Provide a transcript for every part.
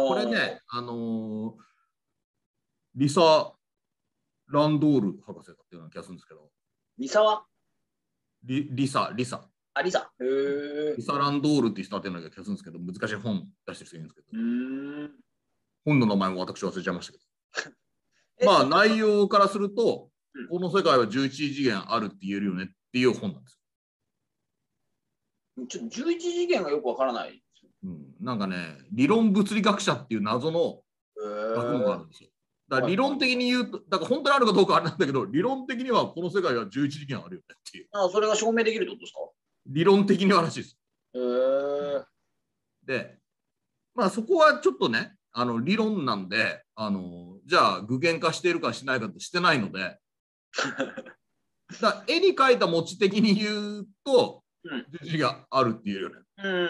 これね、リサ・ランドール博士だったような気がするんですけど。 リサはリサ。 リサ。リサランドールって人だったような気がするんですけど、難しい本出してる人いるんですけど。本の名前も私忘れちゃいましたけど。まあ内容からすると、この世界は11次元あるって言えるよねっていう本なんですよ。ちょっと11次元がよくわからない。 なんかね、理論物理学者っていう謎の学問があるんですよ。だから理論的に言うと、だから本当にあるかどうかあれなんだけど、理論的にはこの世界は11次元あるよねっていう。 それが証明できるってことですか？ 理論的にはらしいです。で、まあそこはちょっとね、理論なんで、じゃあ具現化しているかしないかってしてないので、だ絵に描いた持ち的に言うと、11があるっていうよね。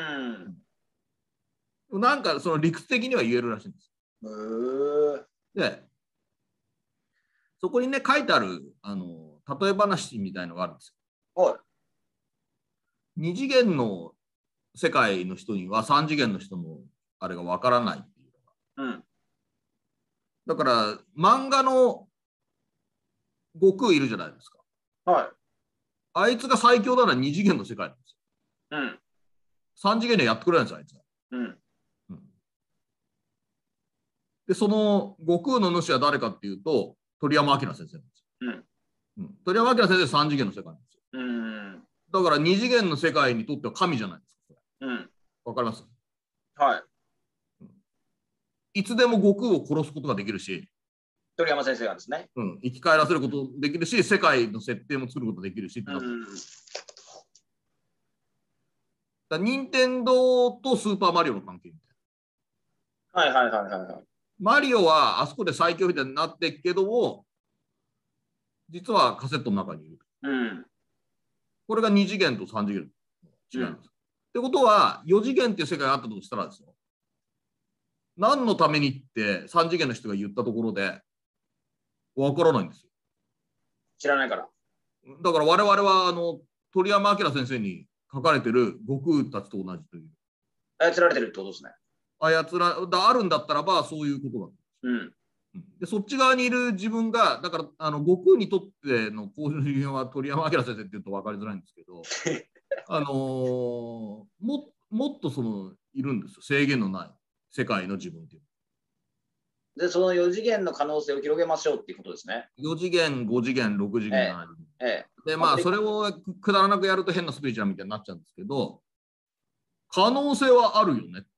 なんかその理屈的には言えるらしいんです。で、そこにね、書いてある例え話みたいのがあるんですよ。2次元の世界の人には3次元の人のあれがわからないっていうのが。だから漫画の悟空いるじゃないですか。あいつが最強なら2次元の世界なんですよ。3次元でやってくれないんですよ、あいつは。で、その悟空の主は誰かっていうと、鳥山明先生なんですよ。鳥山明先生3次元の世界なんですよ。だから2次元の世界にとっては神じゃないですか。わかります？いつでも悟空を殺すことができるし、 鳥山先生がですね。 生き返らせることできるし、世界の設定も作ることができるしってなってだ任天堂とスーパーマリオの関係みたいな。マリオはあそこで最強みたいになってるけども、実はカセットの中にいる。これが2次元と3次元違います。ってことは、4次元っていう世界があったとしたらですよ。何のためにって3次元の人が言ったところで、わからないんですよ。 知らないから。 だから我々は鳥山明先生に書かれてる悟空たちと同じという。 操られてるってことですね。 あるんだったらばそういうことだ。でそっち側にいる自分がだから悟空にとってのこういう人間は鳥山明先生って言うと分かりづらいんですけどもっといるんですよ、制限のない世界の自分っていう。 でその4次元の可能性を広げましょうっていうことですね。 4次元5次元6次元7次元、でまあそれをくだらなくやると変なスピリチュアルみたいになっちゃうんですけど、可能性はあるよねっ